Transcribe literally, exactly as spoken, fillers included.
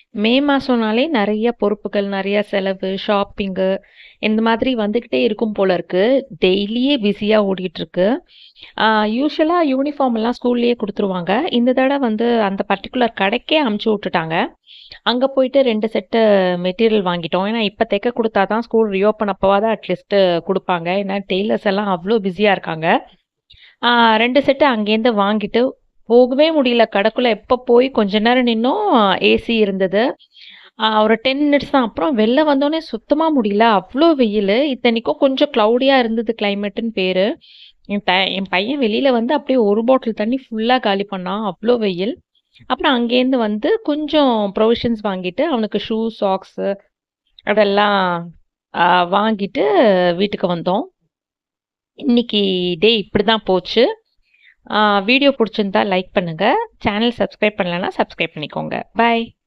மே மாசம்னாலே நெறைய பொறுப்புகள், நெறைய செலவு, ஷாப்பிங்கு இந்த மாதிரி வந்துகிட்டே இருக்கும் போல இருக்கு. டெய்லியே பிஸியா ஓடிட்டுருக்கு. ஆ யூசுவலா யூனிஃபார்ம் எல்லாம் ஸ்கூல்லயே குடுத்துருவாங்க. இந்த தடவ வந்து அந்த பர்ட்டிகுலர் கடைக்கே அனுப்பிச்சு விட்டுட்டாங்க. அங்க போயிட்டு ரெண்டு செட்டு மெட்டீரியல் வாங்கிட்டோம். ஏன்னா, இப்ப தைக்க குடுத்தா தான் ஸ்கூல் ரீஓப்பன் அப்பவாது அட்லீஸ்ட் குடுப்பாங்க. ஏன்னா, டெய்லர்ஸ் எல்லாம் அவ்ளோ பிஸியா இருக்காங்க. ஆ ரெண்டு செட்டு அங்கேருந்து வாங்கிட்டு போகவே முடியல. கடைக்குள்ள எப்ப போய் கொஞ்ச நேரம் நின்னோம். ஏசி இருந்தது. ஆ ஒரு பத்து மினிட்ஸ் தான். அப்புறம் வெளில வந்தோனே சுத்தமா முடியல. அவ்ளோ வெயிலு. இத்தனைக்கும் கொஞ்சம் க்ளவுடியா இருந்தது கிளைமேட்டுன்னு பேரு. என் த என் பையன் வெளியில வந்து அப்படியே ஒரு பாட்டில் தண்ணி ஃபுல்லா காலி பண்ணான். அவ்ளோ வெயில். அப்புறம் அங்கேருந்து வந்து கொஞ்சம் ப்ரொவிஷன்ஸ் வாங்கிட்டு, அவனுக்கு ஷூ, சாக்ஸு அதெல்லாம் அ வாங்கிட்டு வீட்டுக்கு வந்தோம். இன்னைக்கு டே இப்படிதான் போச்சு. ஆ வீடியோ புடிச்சிருந்தா லைக் பண்ணுங்க. சேனல் சப்ஸ்கிரைப் பண்ணலன்னா சப்ஸ்கிரைப் பண்ணிக்கோங்க. பாய்.